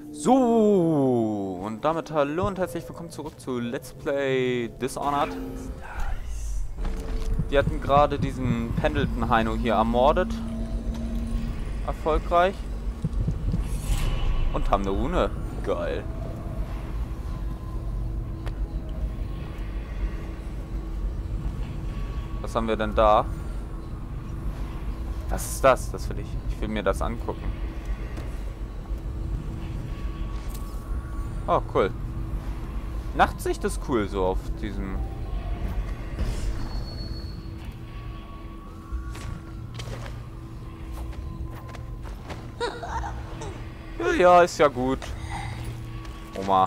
So, und damit hallo und herzlich willkommen zurück zu Let's Play Dishonored. Wir hatten gerade diesen Pendleton-Heino hier ermordet. Erfolgreich. Und haben eine Rune. Geil. Was haben wir denn da? Was ist das? Das will ich. Ich will mir das angucken. Oh, cool. Nachtsicht ist cool, so auf diesem... Ja, ist ja gut. Oma.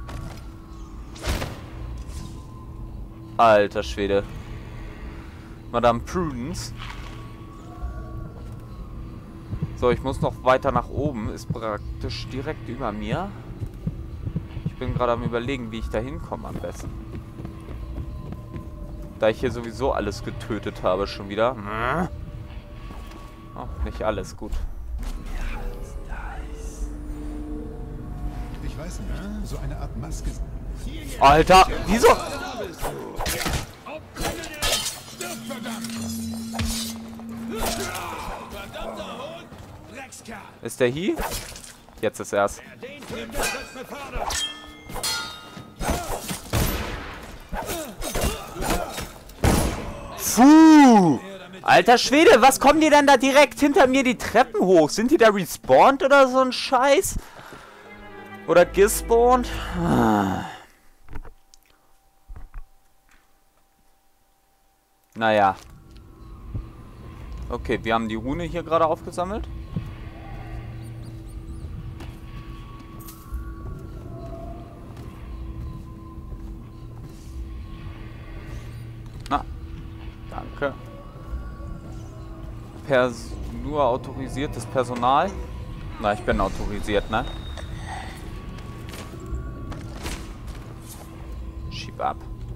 Alter Schwede. Madame Prudence. So, ich muss noch weiter nach oben. Ist praktisch direkt über mir. Ich bin gerade am Überlegen, wie ich da hinkomme am besten. Da ich hier sowieso alles getötet habe schon wieder. Oh, nicht alles, gut. Ich weiß nicht, so eine Art Maske. Alter, wieso? Ist der hier? Jetzt ist er's. Puh! Alter Schwede, was kommen die denn da direkt hinter mir die Treppen hoch? Sind die da respawned oder so ein Scheiß? Oder gespawnt? Naja. Okay, wir haben die Rune hier gerade aufgesammelt. Na, danke. Nur autorisiertes Personal. Na, ich bin autorisiert, ne? Schieb ab.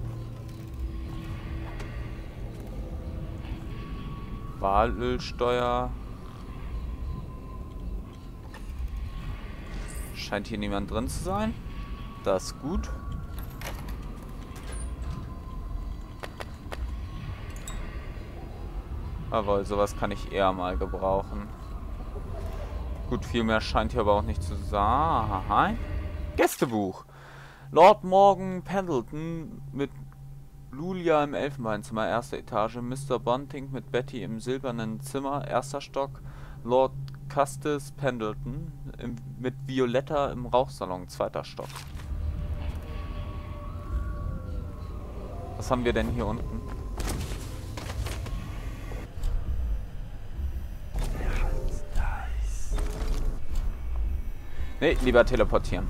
Walölsteuer. Scheint hier niemand drin zu sein. Das ist gut. Jawohl, sowas kann ich eher mal gebrauchen. Gut, viel mehr scheint hier aber auch nicht zu sein. Gästebuch. Lord Morgan Pendleton mit Lulia im Elfenbeinzimmer, erste Etage. Mr. Bunting mit Betty im silbernen Zimmer, erster Stock. Lord Custis Pendleton mit Violetta im Rauchsalon, zweiter Stock. Was haben wir denn hier unten? Nee, lieber teleportieren.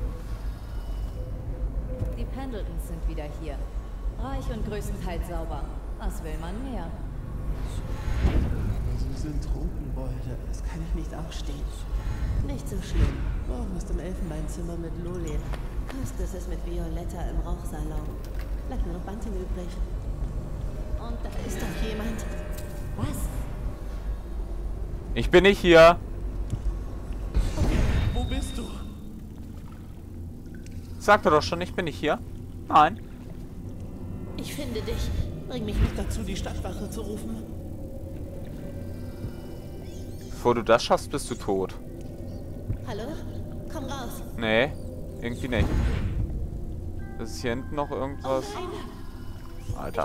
Die Pendletons sind wieder hier. Reich und größtenteils sauber. Was will man mehr? Sie sind Trunkenbolde. Das kann ich nicht ausstehen. Nicht so schlimm. Morgen ist im Elfenbeinzimmer mit Loli. Custis ist mit Violetta im Rauchsalon. Bleibt nur noch Bunting übrig. Und da ist doch jemand. Was? Ich bin nicht hier. Wo bist du? Sagte doch schon, ich bin nicht hier. Nein. Ich finde dich. Bring mich nicht dazu, die Stadtwache zu rufen. Bevor du das schaffst, bist du tot. Hallo? Komm raus. Nee, irgendwie nicht. Ist hier hinten noch irgendwas? Alter.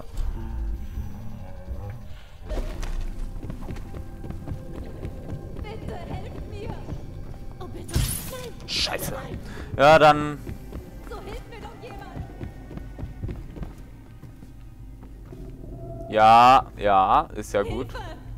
Bitte helft mir! Oh bitte. Nein. Scheiße. Ja, dann... So hilft mir doch jemand! Ja, ja, ist ja gut.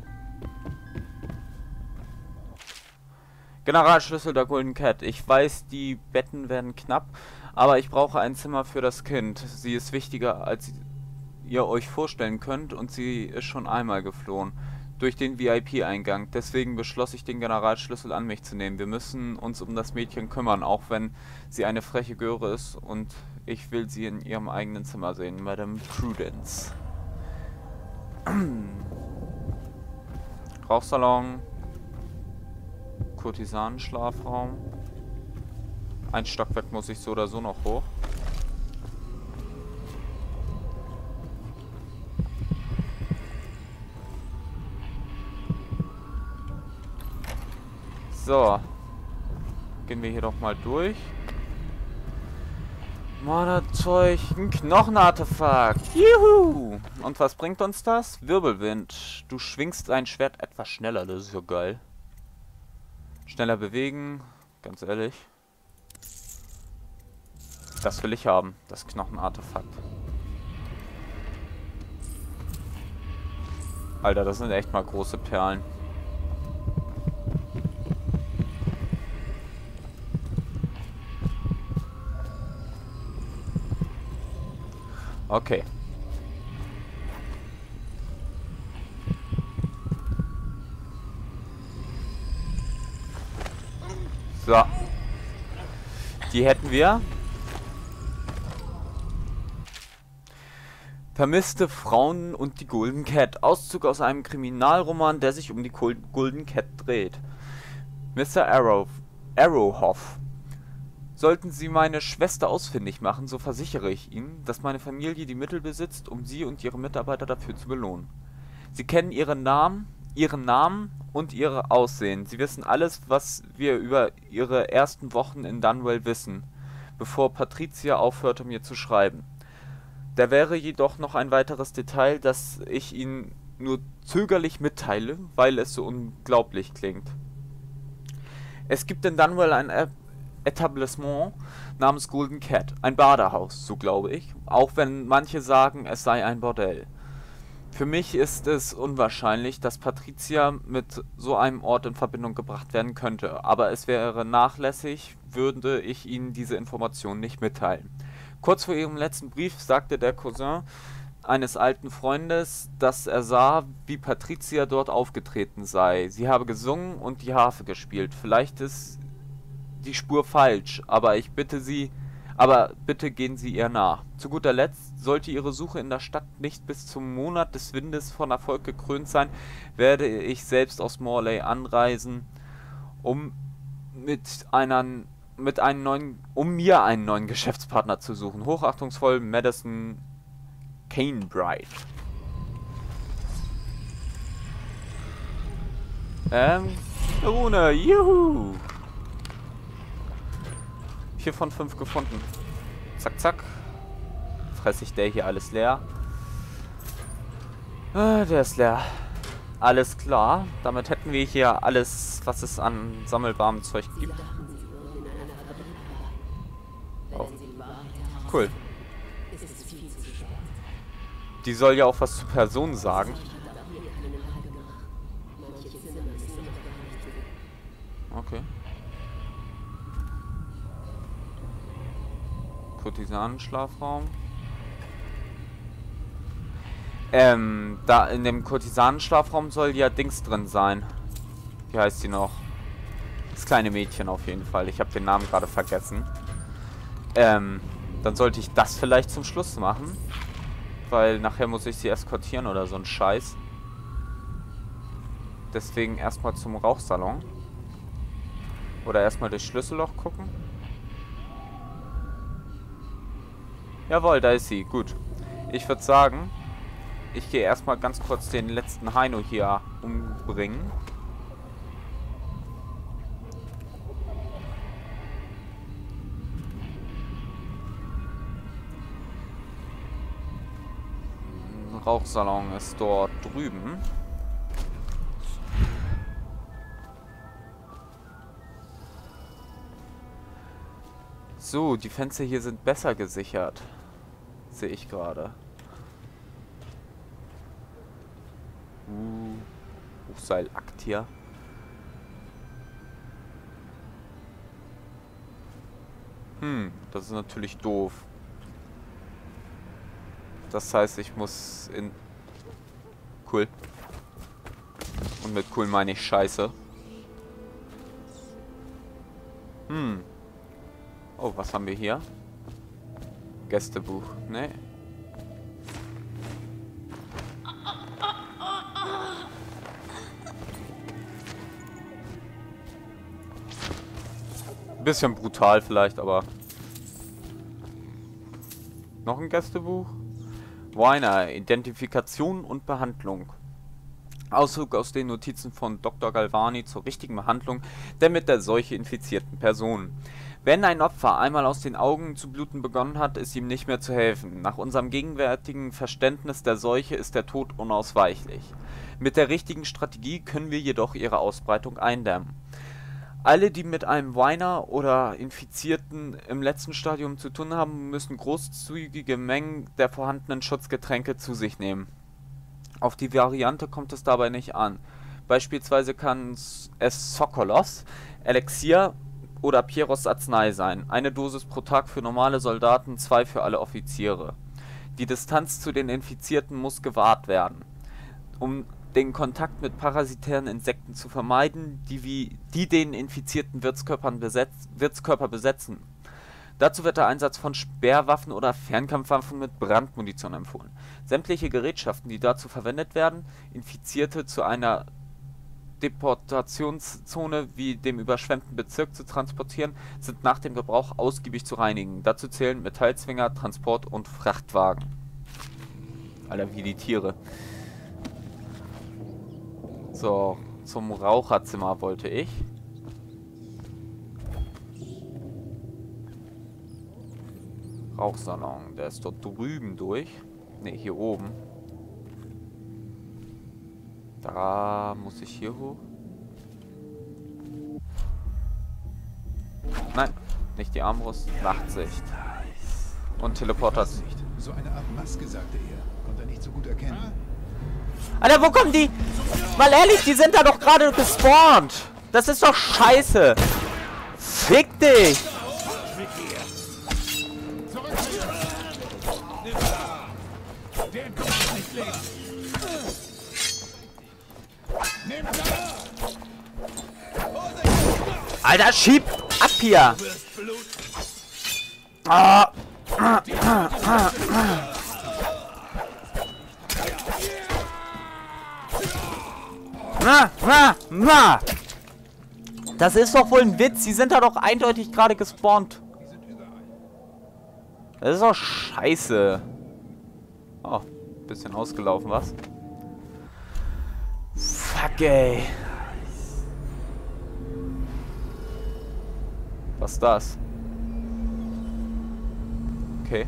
Generalschlüssel der Golden Cat. Ich weiß, die Betten werden knapp, aber ich brauche ein Zimmer für das Kind. Sie ist wichtiger, als ihr euch vorstellen könnt, und sie ist schon einmal geflohen. Durch den VIP-Eingang. Deswegen beschloss ich, den Generalschlüssel an mich zu nehmen. Wir müssen uns um das Mädchen kümmern, auch wenn sie eine freche Göre ist, und ich will sie in ihrem eigenen Zimmer sehen. Madame Prudence. Rauchsalon. Kurtisanenschlafraum. Ein Stockwerk muss ich so oder so noch hoch. So. Gehen wir hier doch mal durch. Monatzeug, ein Knochenartefakt. Juhu! Und was bringt uns das? Wirbelwind. Du schwingst dein Schwert etwas schneller, das ist so geil. Schneller bewegen, ganz ehrlich. Das will ich haben, das Knochenartefakt. Alter, das sind echt mal große Perlen. Okay. So. Die hätten wir. Vermisste Frauen und die Golden Cat. Auszug aus einem Kriminalroman, der sich um die Golden Cat dreht. Mr. Arrowhoff. Sollten Sie meine Schwester ausfindig machen, so versichere ich Ihnen, dass meine Familie die Mittel besitzt, um Sie und Ihre Mitarbeiter dafür zu belohnen. Sie kennen Ihren Namen und Ihr Aussehen. Sie wissen alles, was wir über Ihre ersten Wochen in Dunwell wissen, bevor Patricia aufhörte, mir zu schreiben. Da wäre jedoch noch ein weiteres Detail, das ich Ihnen nur zögerlich mitteile, weil es so unglaublich klingt. Es gibt in Dunwell ein Etablissement namens Golden Cat, ein Badehaus, so glaube ich, auch wenn manche sagen, es sei ein Bordell. Für mich ist es unwahrscheinlich, dass Patricia mit so einem Ort in Verbindung gebracht werden könnte, aber es wäre nachlässig, würde ich Ihnen diese Information nicht mitteilen. Kurz vor ihrem letzten Brief sagte der Cousin eines alten Freundes, dass er sah, wie Patricia dort aufgetreten sei. Sie habe gesungen und die Harfe gespielt. Vielleicht ist die Spur falsch, aber bitte gehen Sie ihr nach. Zu guter Letzt, sollte Ihre Suche in der Stadt nicht bis zum Monat des Windes von Erfolg gekrönt sein, werde ich selbst aus Morley anreisen, um mir einen neuen Geschäftspartner zu suchen. Hochachtungsvoll, Madison Canebright. Rune, juhu! 4 von 5 gefunden. Zack, zack. Fresse ich der hier alles leer. Der ist leer. Alles klar. Damit hätten wir hier alles, was es an sammelbarem Zeug gibt. Oh. Cool. Die soll ja auch was zu Personen sagen. Okay. Kurtisanenschlafraum. Da in dem Kurtisanenschlafraum soll ja Dings drin sein. Wie heißt sie noch? Das kleine Mädchen auf jeden Fall. Ich habe den Namen gerade vergessen. Dann sollte ich das vielleicht zum Schluss machen. Weil nachher muss ich sie eskortieren oder so ein Scheiß. Deswegen erstmal zum Rauchsalon. Oder erstmal durchs Schlüsselloch gucken. Jawohl, da ist sie. Gut. Ich würde sagen, ich gehe erstmal ganz kurz den letzten Heino hier umbringen. Ein Rauchsalon ist dort drüben. So, die Fenster hier sind besser gesichert. Sehe ich gerade. Hochseilakt hier. Das ist natürlich doof. Das heißt, ich muss in... Cool. Und mit cool meine ich Scheiße. Oh, was haben wir hier? Gästebuch. Nee. Bisschen brutal vielleicht, aber... Noch ein Gästebuch? Weiner, Identifikation und Behandlung. Auszug aus den Notizen von Dr. Galvani zur richtigen Behandlung der mit der Seuche infizierten Personen. Wenn ein Opfer einmal aus den Augen zu bluten begonnen hat, ist ihm nicht mehr zu helfen. Nach unserem gegenwärtigen Verständnis der Seuche ist der Tod unausweichlich. Mit der richtigen Strategie können wir jedoch ihre Ausbreitung eindämmen. Alle, die mit einem Weiner oder Infizierten im letzten Stadium zu tun haben, müssen großzügige Mengen der vorhandenen Schutzgetränke zu sich nehmen. Auf die Variante kommt es dabei nicht an. Beispielsweise kann es Sokolos, Elixier oder Pieros Arznei sein. Eine Dosis pro Tag für normale Soldaten, 2 für alle Offiziere. Die Distanz zu den Infizierten muss gewahrt werden. Um den Kontakt mit parasitären Insekten zu vermeiden, die den infizierten Wirtskörper besetzen. Dazu wird der Einsatz von Sperrwaffen oder Fernkampfwaffen mit Brandmunition empfohlen. Sämtliche Gerätschaften, die dazu verwendet werden, Infizierte zu einer Deportationszone wie dem überschwemmten Bezirk zu transportieren, sind nach dem Gebrauch ausgiebig zu reinigen. Dazu zählen Metallzwinger, Transport- und Frachtwagen. Alter, wie die Tiere. So, zum Raucherzimmer wollte ich. Rauchsalon, der ist dort drüben durch. Ne, hier oben. Da muss ich hier hoch. Nein, nicht die Armbrust. Nachtsicht. Und Teleportation. So eine Art Maske, sagte er. Konnte er nicht so gut erkennen. Alter, wo kommen die? Mal ehrlich, die sind da doch gerade gespawnt. Das ist doch scheiße. Fick dich. Alter, schieb ab hier. Ah. Das ist doch wohl ein Witz. Sie sind da doch eindeutig gerade gespawnt. Das ist doch scheiße. Oh, bisschen ausgelaufen, was? Fuck, ey. Was ist das? Okay.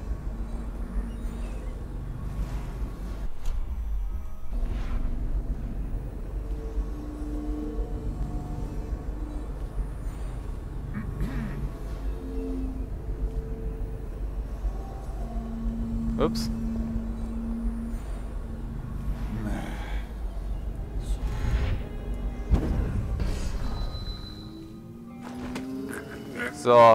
Ups. So.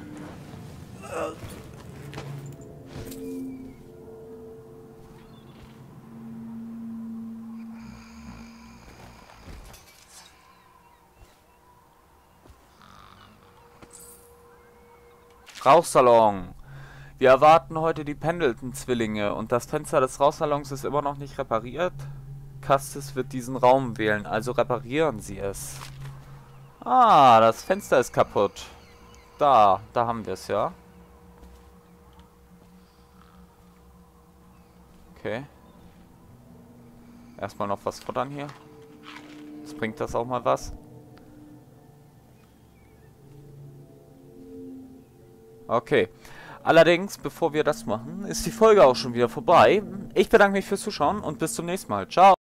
Rauchsalon. Wir erwarten heute die Pendleton-Zwillinge und das Fenster des Rauchsalons ist immer noch nicht repariert. Castis wird diesen Raum wählen, also reparieren Sie es. Ah, das Fenster ist kaputt. Da haben wir es, ja. Okay. Erstmal noch was futtern hier. Jetzt bringt das auch mal was. Okay. Allerdings, bevor wir das machen, ist die Folge auch schon wieder vorbei. Ich bedanke mich fürs Zuschauen und bis zum nächsten Mal. Ciao.